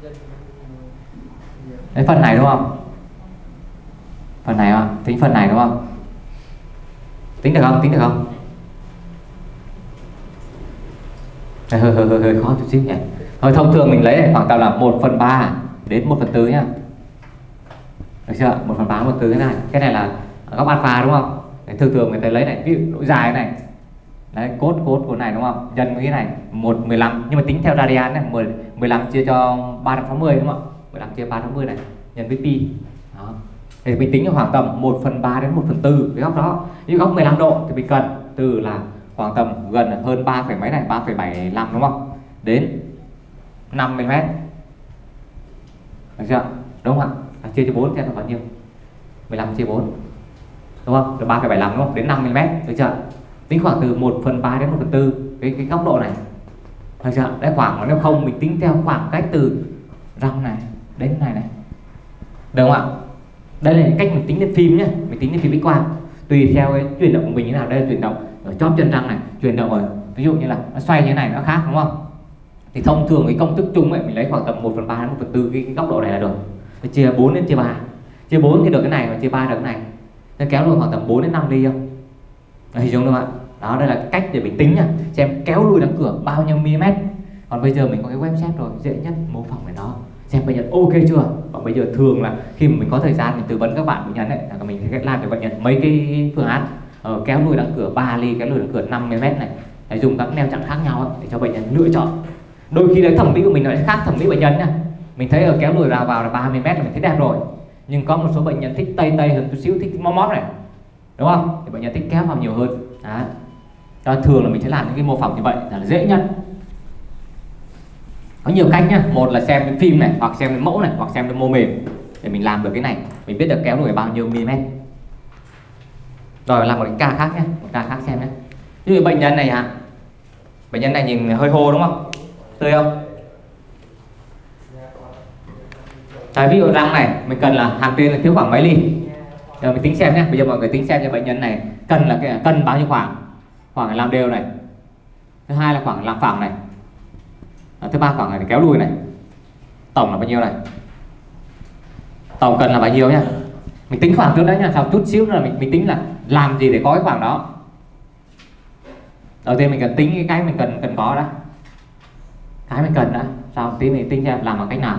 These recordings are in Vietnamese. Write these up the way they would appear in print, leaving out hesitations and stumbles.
Đấy, phần này đúng không? Phần này không? Tính phần này đúng không? Tính được không? Tính được không? Hơi khó chút xíu nhỉ. Thôi thông thường mình lấy khoảng tầm là 1/3 đến 1/4 nhá. Được chưa? 1/3 1/4 thế này. Cái này là góc alpha đúng không? Đấy, thường người ta lấy này, ví dụ độ dài này. Đấy, cốt của này đúng không? Nhân với cái này 1/15, nhưng mà tính theo radian này, 15 chia cho 360 đúng không? 15 chia 360 này nhân với pi. Đó. Thì mình tính khoảng tầm 1/3 đến 1/4 cái góc đó. Như góc 15 độ thì mình cần từ là khoảng tầm gần hơn 3 mấy này, 3,75 đúng không? Đến 5 mm. Được chưa? Đúng không ạ? Chia cho 4 thì nó bao nhiêu? 15 chia 4. Đúng không? Được 3,75 đúng không? Đến 5 mm, được chưa? Tính khoảng từ 1/3 đến 1/4 cái góc độ này. Được chưa? Đấy, khoảng, nếu không mình tính theo khoảng cách từ răng này đến này này. Được không ạ? Đây là cách mình tính lên phim nhé, mình tính lên phim X quang. Tùy theo cái chuyển động của mình như nào. Đây là chuyển động ở chóp chân răng này, chuyển động ở ví dụ như là nó xoay như thế này nó khác đúng không? Thì thông thường cái công thức chung ấy mình lấy khoảng tầm 1/3 đến 1/4 cái góc độ này là được. Thì chia 4 đến chia 3. Chia 4 thì được cái này và chia 3 được cái này. Nó kéo lùi khoảng tầm 4 đến 5 ly không? Hình dung không ạ? Đó, đây là cách để mình tính nha, xem kéo lùi đóng cửa bao nhiêu mm. Còn bây giờ mình có cái website rồi, dễ nhất mô phỏng về nó, xem bệnh nhân ok chưa. Còn bây giờ thường là khi mà mình có thời gian mình tư vấn các bạn bệnh nhân ấy, là mình sẽ làm cho bệnh nhân mấy cái phương án kéo lùi đóng cửa 3 ly, kéo lùi đóng cửa 5 mm này, để dùng các neo chặn khác nhau ấy, để cho bệnh nhân lựa chọn. Đôi khi đấy thẩm mỹ của mình nó sẽ khác thẩm mỹ bệnh nhân nha. Mình thấy ở kéo lùi vào là 30 mm là mình thấy đẹp rồi, nhưng có một số bệnh nhân thích tây hơn chút xíu, thích móp móp này đúng không, thì bệnh nhân thích kéo vào nhiều hơn. Đấy. Cho thường là mình sẽ làm những cái mô phỏng như vậy là dễ nhất. Có nhiều cách nhá, một là xem cái phim này, hoặc xem cái mẫu này, hoặc xem cái mô mềm để mình làm được cái này, mình biết được kéo lùi bao nhiêu mm. Rồi làm một cái ca khác nhé, một ca khác xem nhé. Ví dụ bệnh nhân này bệnh nhân này nhìn hơi hô đúng không, tươi không? Đấy, ví dụ răng này mình cần là hàng trên là thiếu khoảng mấy ly. Rồi mình tính xem nhé, bây giờ mọi người tính xem cho bệnh nhân này cần là cái cân bao nhiêu khoảng làm đều này, thứ hai là khoảng làm phẳng này, thứ ba khoảng này kéo lùi này, tổng là bao nhiêu này, tổng cần là bao nhiêu nhá. Mình tính khoảng trước đấy nha, sau chút xíu nữa là mình tính là làm gì để có cái khoảng đó. Đầu tiên mình cần tính cái mình cần có đã, cái mình cần đã, sau tí mình tính xem làm bằng cách nào.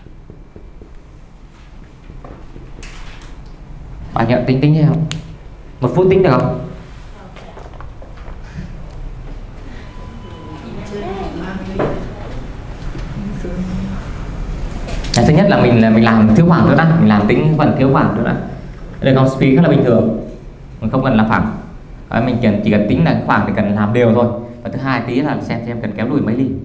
Bạn nhận tính như không? 1 phút tính được không? Thứ nhất là mình làm thiếu khoảng nữa đã, mình làm tính phần thiếu khoảng nữa đã. Đây con speed rất là bình thường, mình không cần làm phẳng. Mình chỉ cần tính là khoảng thì cần làm đều thôi. Và thứ hai tí là xem cần kéo lùi mấy ly.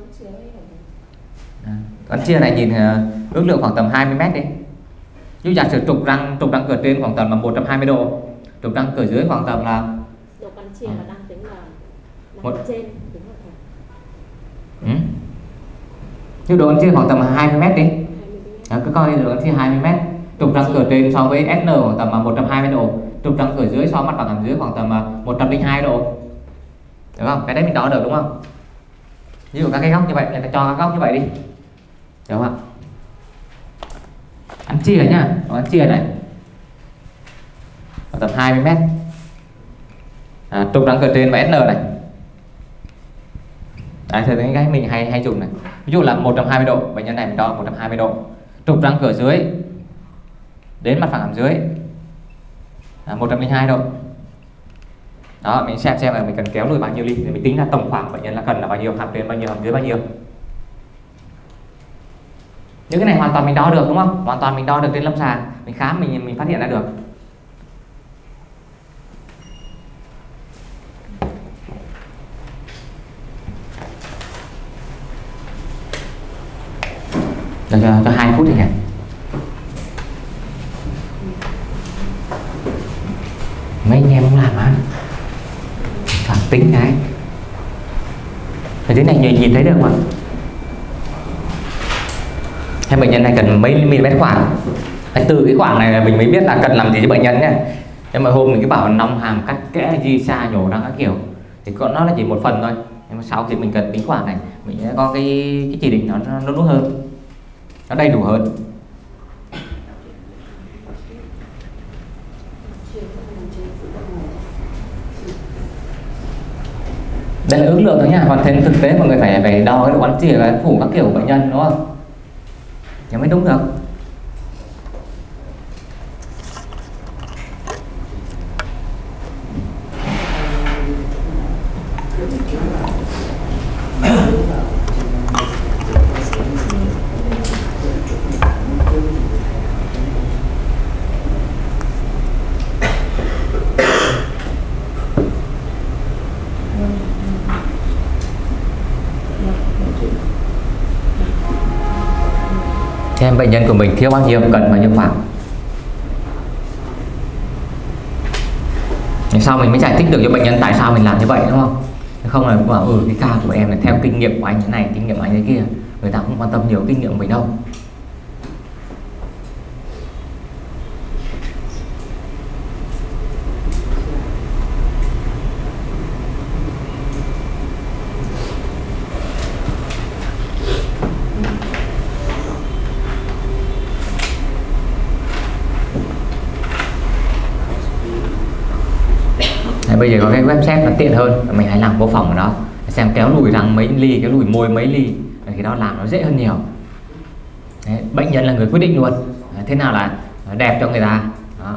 Con chia này nhìn ước lượng khoảng tầm 20 m đi. Như giả sử trục răng cửa trên khoảng tầm là 120 độ, trục răng cửa dưới khoảng tầm là độ con chia là đang tính là một trên tính là như độ con chia khoảng tầm 20 m đi. Đó, cứ coi độ con chia 20 m. Trục răng cửa trên so với SN khoảng tầm là 120 độ, trục răng cửa dưới so với mặt phẳng hàm dưới khoảng tầm 102 độ. Được không? Cái đấy mình đo được đúng không? Ví dụ các cái góc như vậy, người ta cho các góc như vậy đi. Được không ạ? Ăn chia nhá, ăn chia này khoảng tầm 20 m. Trục răng cửa trên và SN này. Đấy, thì cái mình hay dùng này. Ví dụ là 120 độ, bệnh nhân này mình đo 120 độ. Trục răng cửa dưới đến mặt phẳng hàm dưới 102 độ. Đó, mình xem là mình cần kéo lùi bao nhiêu ly để mình tính là tổng khoảng bệnh nhân là cần là bao nhiêu, hàm trên bao nhiêu, hàm dưới bao nhiêu. Những cái này hoàn toàn mình đo được đúng không? Hoàn toàn mình đo được trên lâm sàng, mình khám mình phát hiện ra được. Được cho 2 phút thì nhỉ. Mấy anh em không làm á, phản tính cái. Ở dưới này nhìn thấy được không ạ? Hay bệnh nhân này cần mấy mm khoảng. Từ cái khoảng này là mình mới biết là cần làm gì cho bệnh nhân nhé. Nhưng mà hôm mình cứ bảo nong hàm, cắt kẽ, di xa, nhổ răng các kiểu thì nó là chỉ một phần thôi. Nhưng mà sau khi mình cần tính khoảng này, mình sẽ có cái chỉ định nó đúng hơn. nó đầy đủ hơn. Đây là ước lượng thôi nhá, còn trên thực tế mọi người phải đo cái độ bắn chìa, cái phủ các kiểu của bệnh nhân đúng không? Thì mới đúng được. Xem bệnh nhân của mình thiếu bao nhiêu, cần bao nhiêu khoảng. Sau mình mới giải thích được cho bệnh nhân tại sao mình làm như vậy đúng không? Không là bảo cái ca của em là theo kinh nghiệm của anh thế này, kinh nghiệm của anh thế kia, người ta không quan tâm nhiều kinh nghiệm của mình đâu. Bây giờ có cái website nó tiện hơn, mình hãy làm mô phỏng của nó xem kéo lùi răng mấy ly, kéo lùi môi mấy ly, thì đó làm nó dễ hơn nhiều. Đấy, bệnh nhân là người quyết định luôn thế nào là đẹp cho người ta đó.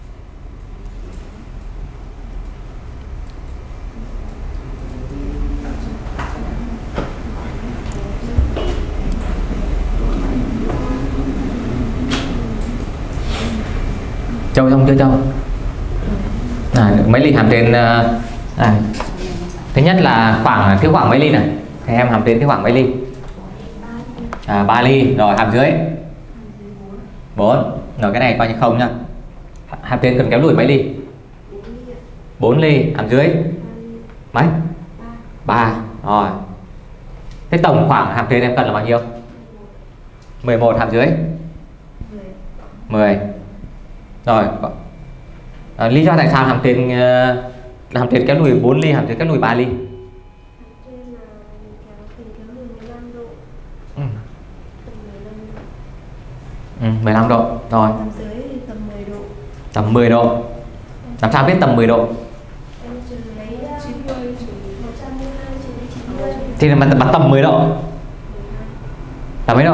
Châu xong chưa Châu? Mấy ly hàm trên thứ nhất là thiếu khoảng mấy ly này, thì em hàm trên thiếu khoảng mấy ly? 3 ly rồi, hàm dưới 4 rồi, cái này coi như không nhá. Hàm trên cần kéo lùi mấy ly? 4 ly, hàm dưới mấy? 3 rồi. Thế tổng khoảng hàm trên em cần là bao nhiêu? 11, hàm dưới 10 rồi. Lý do tại sao hàm trên kéo lùi 4 ly, hàm dưới kéo lùi 3 ly? 15 độ rồi. Tầm 10 độ. Làm sao biết tầm 10 độ? Thì là bắn tầm 10 độ. Tầm mấy độ?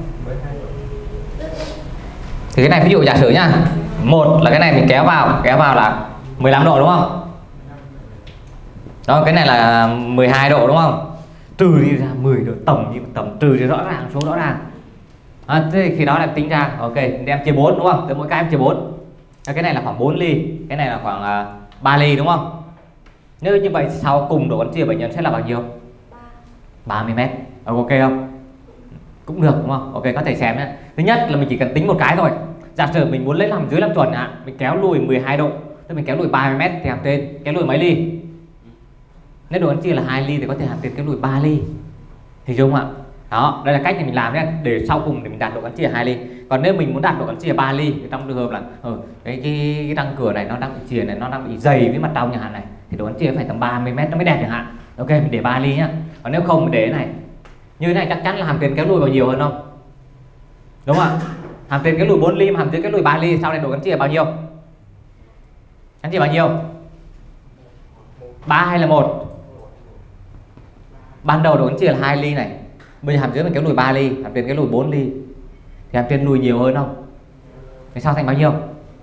Thì cái này ví dụ giả sử nhá, một là cái này mình kéo vào là 15 độ đúng không? Đó, cái này là 12 độ đúng không? Trừ đi ra 10 độ, tầm trừ thì rõ ràng, số rõ ràng. Thế khi đó là tính ra, ok, đem chia 4 đúng không? Tới mỗi cái em chia 4. Cái này là khoảng 4 ly, cái này là khoảng 3 ly đúng không? Nếu như vậy sau cùng độ bắn chìa bệnh nhân sẽ là bao nhiêu? 30m. Ok không? Cũng được đúng không? Ok, có thể xem nhé. Thứ nhất là mình chỉ cần tính một cái thôi. Giả sử mình muốn lấy hàm dưới làm chuẩn mình kéo lùi 12 độ, tức mình kéo lùi 30m thì hàm trên kéo lùi mấy ly? Nếu độ bắn chìa là 2 ly thì có thể hàm trên kéo lùi 3 ly. Hình dung ạ? Đó, đây là cách mình làm nhé, để sau cùng để mình đạt độ bắn chìa 2 ly. Còn nếu mình muốn đạt độ bắn chìa 3 ly thì trong trường hợp là cái răng cửa này nó đang bị chìa này, nó đang bị dày với mặt trong chẳng hạn này, thì độ bắn chìa phải tầm 30m nó mới đẹp chẳng hạn. Ok, mình để 3 ly nhá. Còn nếu không mình để này như thế này, chắc chắn là hàm trên kéo lùi vào nhiều hơn không? Đúng không ạ? Hàm trên kéo lùi 4 ly, hàm dưới kéo lùi 3 ly, sau này độ bắn chìa bao nhiêu? Bắn chìa bao nhiêu? 3 hay là 1? Ban đầu độ bắn chìa là 2 ly này, bây giờ hàm dưới mình kéo lùi 3 ly, hàm trên kéo lùi 4 ly, thì hàm trên lùi nhiều hơn không? Thế sau thành bao nhiêu?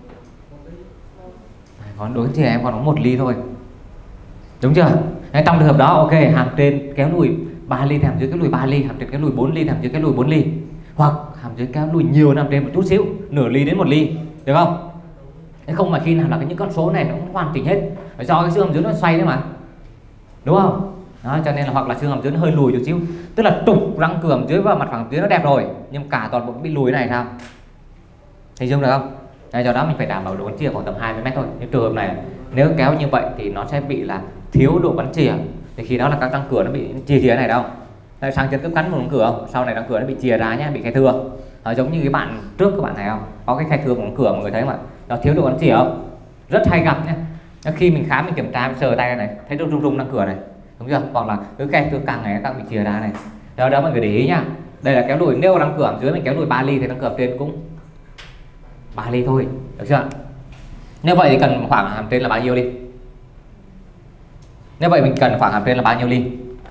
Còn độ bắn chìa em còn có 1 ly thôi, đúng chưa? Trong trường hợp đó, ok, hàm trên kéo lùi 3 ly thì hàm dưới kéo lùi 3 ly, hàm trên kéo lùi 4 ly thì hàm dưới kéo lùi 4 ly, hoặc hàm dưới kéo lùi nhiều hàm trên một chút xíu, nửa ly đến 1 ly, được không? Thế không mà khi nào là những con số này nó cũng hoàn chỉnh hết, do cái xương hàm dưới nó xoay đấy mà, đúng không? Đó, cho nên là hoặc là xương hàm dưới nó hơi lùi chút xíu, tức là trục răng cửa hàm dưới và mặt phẳng hàm dưới nó đẹp rồi, nhưng cả toàn bộ bị lùi này sao? Hình dung được không? Đấy, do đó mình phải đảm bảo độ bắn chìa khoảng tầm 20m thôi. Nhưng trường hợp này nếu kéo như vậy thì nó sẽ bị là thiếu độ bắn chìa, thì khi đó là các răng cửa nó bị chìa này đâu. Tại sang chân cấp cắn một răng cửa không? Sau này răng cửa nó bị chìa ra nhé, bị khe thưa. Giống như cái bạn trước các bạn này không? Có cái khe thưa của răng cửa mọi người thấy mà, nó thiếu độ bắn chìa không? Rất hay gặp nhé. Khi mình khám mình kiểm tra mình sờ tay này, thấy rung rung răng cửa này, đúng chưa? Hoặc là cái khe thưa càng này càng bị chìa ra này. Đó mọi người để ý nhá. Đây là kéo lùi, nếu răng cửa dưới mình kéo lùi 3 ly thì răng cửa trên cũng 3 ly thôi, được chưa? Nếu vậy thì cần khoảng hàm trên là bao nhiêu ly? Nếu vậy mình cần khoảng hàm trên là bao nhiêu ly?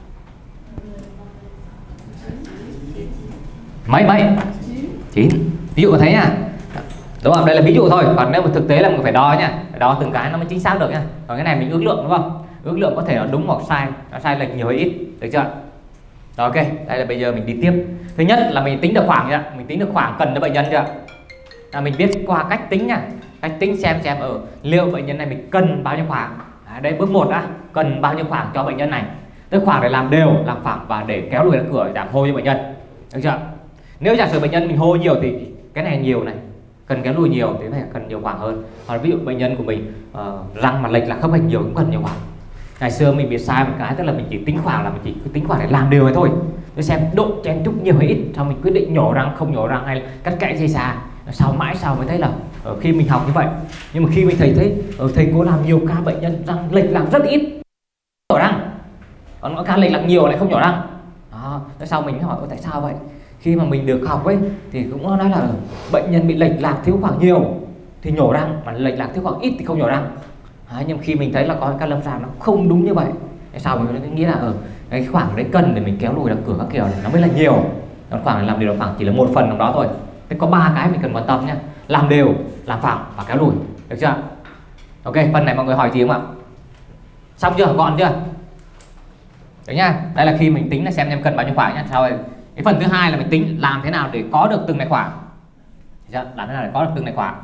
Mấy 9. Ví dụ thế nha, đúng không? Đây là ví dụ thôi, còn nếu mà thực tế là mình phải đo nha, phải đo từng cái nó mới chính xác được nha. Còn cái này mình ước lượng, đúng không? Ước lượng có thể nó đúng hoặc sai, nó sai lệch nhiều hay ít, được chưa? Rồi, ok, đây là bây giờ mình đi tiếp. Thứ nhất là mình tính được khoảng chưa? Mình tính được khoảng cần cho bệnh nhân chưa? Là mình biết qua cách tính nha, cách tính xem ở liệu bệnh nhân này mình cần bao nhiêu khoảng. Đây bước 1 đã, cần bao nhiêu khoảng cho bệnh nhân này. Tức khoảng để làm đều, làm phẳng và để kéo lùi răng cửa giảm hô cho bệnh nhân, được chưa? Nếu giả sử bệnh nhân mình hô nhiều thì cái này nhiều này, cần kéo lùi nhiều thì phải cần nhiều khoảng hơn. Còn ví dụ bệnh nhân của mình răng mà lệch là khớp hạch nhiều cũng cần nhiều khoảng. Ngày xưa mình bị sai một cái, tức là mình chỉ tính khoảng là mình chỉ tính khoảng để làm đều này thôi, để xem độ chen chúc nhiều hay ít, xong mình quyết định nhổ răng không nhổ răng hay là cắt kẽ dây xà. Sau mãi sau mới thấy là khi mình học như vậy, nhưng mà khi mình thấy thầy cô làm nhiều ca bệnh nhân răng lệch làm rất ít nhổ răng, còn có ca lệch làm nhiều lại không nhổ răng. Đó, sau mình hỏi tại sao vậy? Khi mà mình được học ấy thì cũng nói là bệnh nhân bị lệch lạc thiếu khoảng nhiều thì nhổ răng, mà lệch lạc thiếu khoảng ít thì không nhổ răng. Nhưng khi mình thấy là có các lâm sàng nó không đúng như vậy, sau mình nghĩ là cái khoảng đấy cần để mình kéo lùi răng cửa các kiểu này nó mới là nhiều, còn khoảng làm đều khoảng chỉ là một phần trong đó thôi. Thế có 3 cái mình cần quan tâm nhé: làm đều, làm phẳng và kéo lùi, được chưa? Ok, phần này mọi người hỏi gì không ạ? Xong chưa? Gọn chưa? Đấy nhá, đây là khi mình tính là xem em cần bao nhiêu khoảng nhá. Sau rồi cái phần thứ hai là mình tính làm thế nào để có được từng này khoảng. Làm thế nào để có được từng này khoảng.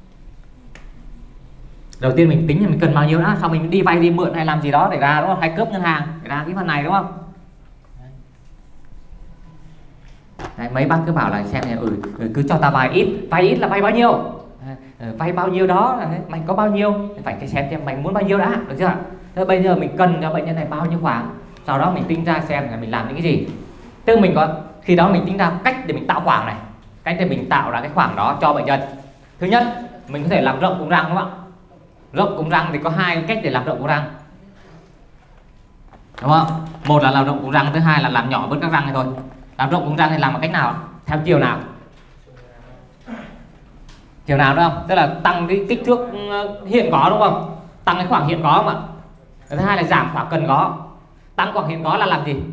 Đầu tiên mình tính là mình cần bao nhiêu đã, sau mình đi vay đi mượn hay làm gì đó để ra, đúng không? Hay cướp ngân hàng để ra cái phần này, đúng không? Đấy, mấy bác cứ bảo là xem này, cứ cho ta vay ít là vay bao nhiêu, vay bao nhiêu đó, mày có bao nhiêu phải xem mày muốn bao nhiêu đã, được chưa? Thế bây giờ mình cần cho bệnh nhân này bao nhiêu khoảng, sau đó mình tính ra xem là mình làm những cái gì. Tức mình có khi đó mình tính ra cách để mình tạo khoảng này, cách để mình tạo ra cái khoảng đó cho bệnh nhân. Thứ nhất, mình có thể làm rộng cung răng, đúng không ạ? Rộng cung răng thì có 2 cách để làm rộng cung răng, đúng không? Một là làm rộng cung răng, thứ hai là làm nhỏ bớt các răng này thôi. Làm rộng cung răng thì làm bằng cách nào? Theo chiều nào? Chiều nào, đúng không? Tức là tăng cái kích thước hiện có, đúng không? Tăng cái khoảng hiện có không ạ? Thứ hai là giảm khoảng cần có. Tăng khoảng hiện có là làm gì?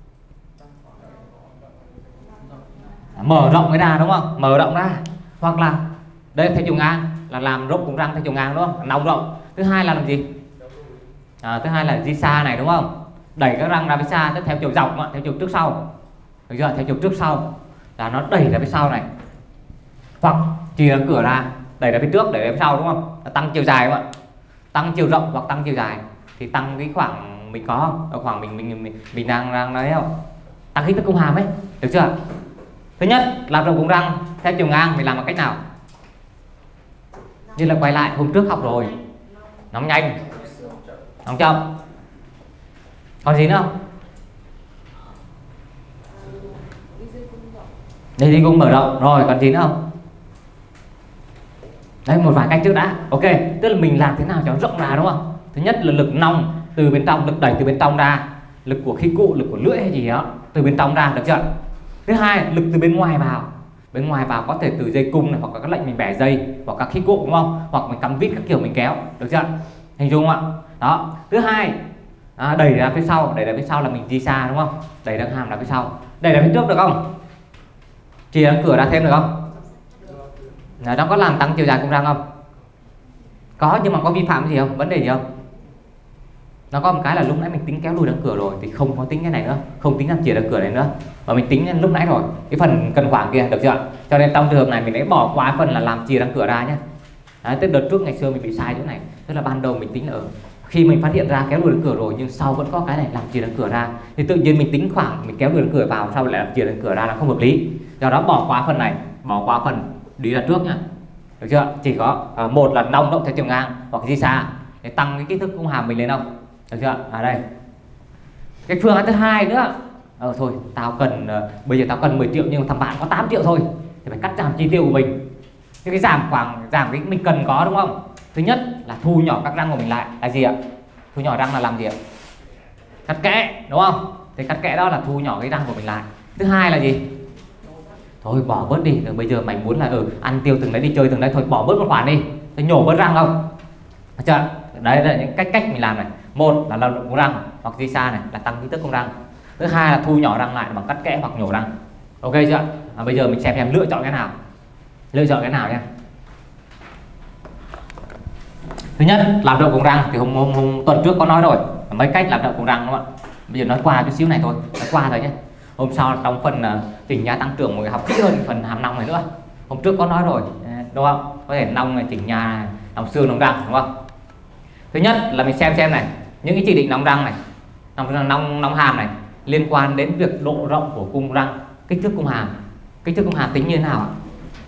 Mở rộng cái ra, đúng không? Mở rộng ra. Hoặc là đây theo chiều ngang là làm rộng cung răng theo chiều ngang, đúng không? Nóng rộng. Thứ hai là làm gì? Thứ hai là di xa này, đúng không? Đẩy các răng ra phía xa, tức theo chiều dọc, theo chiều trước sau, được chưa? Theo chiều trước sau là nó đẩy ra phía sau này, hoặc chìa răng cửa ra, đẩy ra phía trước, đẩy ra phía sau, đúng không? Tăng chiều dài, đúng không ạ? Tăng chiều rộng hoặc tăng chiều dài thì tăng cái khoảng mình có, ở khoảng mình đang nói không? Tăng kích thước cung hàm ấy, được chưa? Thứ nhất, làm rộng cung răng theo chiều ngang mình làm bằng cách nào? Như là quay lại hôm trước học rồi, nóng nhanh, nóng chậm. Còn gì nữa không? Đây đi cung mở rộng rồi, còn gì nữa không? Đấy, một vài cách trước đã. Ok, tức là mình làm thế nào cho nó rộng ra, đúng không? Thứ nhất là lực nong từ bên trong, lực đẩy từ bên trong ra, lực của khí cụ, lực của lưỡi hay gì đó từ bên trong ra, được chưa? Thứ hai, lực từ bên ngoài vào. Bên ngoài vào có thể từ dây cung này, hoặc là các lệnh mình bẻ dây, hoặc các khí cụ, đúng không? Hoặc mình cắm vít các kiểu mình kéo, được chưa? Hình dung không ạ? Đó. Thứ hai, đẩy ra phía sau, đẩy ra phía sau là mình di xa, đúng không? Đẩy răng hàm ra phía sau, đẩy ra phía trước được không? Chìa răng cửa ra thêm được không? Nó có làm tăng chiều dài cung răng không? Có, nhưng mà có vi phạm cái gì không? Vấn đề gì không? Nó có một cái là lúc nãy mình tính kéo lùi răng cửa rồi thì không có tính cái này nữa, không tính làm chìa răng cửa này nữa, mà mình tính lúc nãy rồi, cái phần cần khoảng kia, được chưa? Cho nên trong trường hợp này mình đã bỏ qua phần là làm chìa răng cửa ra nhé. Đấy, tức đợt trước ngày xưa mình bị sai chỗ này, tức là ban đầu mình tính ở khi mình phát hiện ra kéo lùi răng cửa rồi nhưng sau vẫn có cái này làm chìa răng cửa ra, thì tự nhiên mình tính khoảng mình kéo lùi răng cửa vào sau lại làm chìa răng cửa ra là không hợp lý. Do đó bỏ qua phần này, bỏ qua phần đi ra trước nhá, được chưa? Chỉ có một là nong rộng theo chiều ngang hoặc di xa để tăng cái kích thước cung hàm mình lên không, được chưa? Đây cái phương án thứ hai nữa, thôi tao cần bây giờ tao cần 10 triệu nhưng thằng bạn có 8 triệu thôi thì phải cắt giảm chi tiêu của mình. Cái giảm cái mình cần có, đúng không? Thứ nhất là thu nhỏ các răng của mình lại là gì ạ? Thu nhỏ răng là làm gì ạ? Cắt kẽ, đúng không? Thì cắt kẽ đó là thu nhỏ cái răng của mình lại. Thứ hai là gì? thôi bỏ bớt đi, bây giờ mày muốn là ăn tiêu từng đấy, đi chơi từng đấy, thôi bỏ bớt một khoản đi, tôi nhổ bớt răng không, được chưa? Đấy là những cách mình làm này. Một là lao động công răng hoặc di xa này là tăng kích thước công răng. Thứ hai là thu nhỏ răng lại bằng cắt kẽ hoặc nhổ răng. Ok chưa? Bây giờ mình xem lựa chọn cái nào, lựa chọn cái nào nhé. Thứ nhất, làm đậu công răng thì hôm tuần trước có nói rồi, mấy cách làm đậu công răng, đúng không ạ? Bây giờ nói qua chút xíu này thôi, nói qua thôi nhé. Hôm sau trong phần chỉnh nha tăng trưởng mọi người học kỹ hơn phần hàm nong này nữa. Hôm trước có nói rồi, đúng không? Có thể nong này, chỉnh nha này, nong xương, nong răng, đúng không? Thứ nhất là mình xem này, những cái chỉ định nong răng này, nong hàm này liên quan đến việc độ rộng của cung răng, kích thước cung hàm. Kích thước cung hàm tính như thế nào ạ?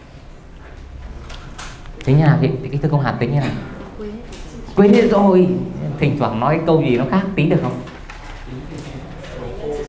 Tính như nào thì kích thước cung hàm tính như thế nào? Quên đi rồi, thỉnh thoảng nói câu gì nó khác tí được không?